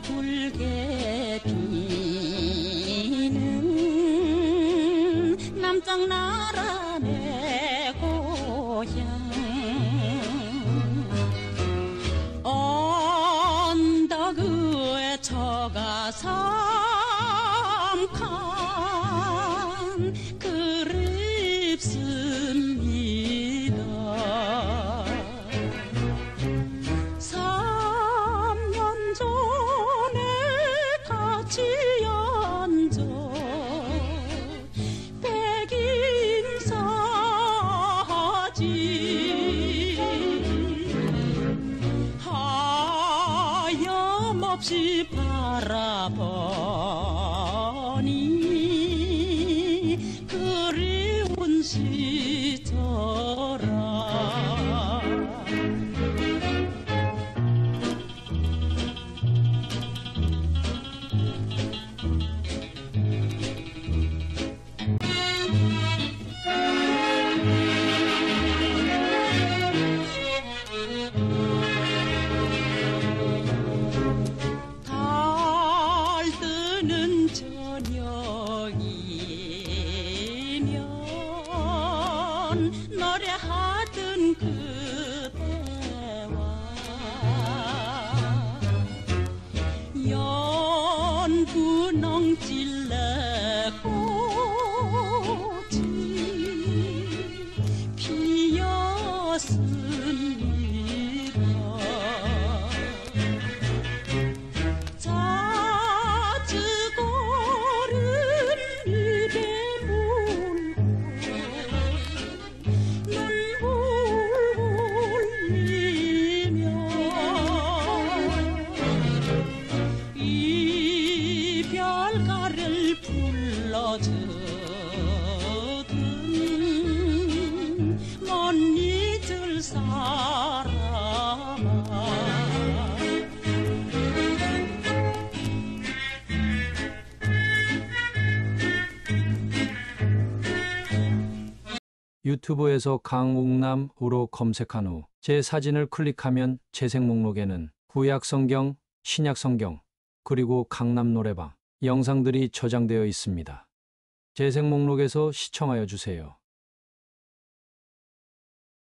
붉게 피는 남장나라 내 고향 언덕 위에 처가 삼칸 그립습니다. 3년 전에 같이 앉아 백인사지 하염없이 바라보니 그리운 시절아. 달 뜨는 저녁이면 노래하던 그대와 연분홍 찔레 꽃이 피었습니다. 자주고른 입에 물고 눈물 흘리며 이별가를 불러주던 못 잊을 사람아. 유튜브에서 강옥남으로 검색한 후 제 사진을 클릭하면 재생 목록에는 구약성경, 신약성경, 그리고 강남 노래방 영상들이 저장되어 있습니다. 재생 목록에서 시청하여 주세요.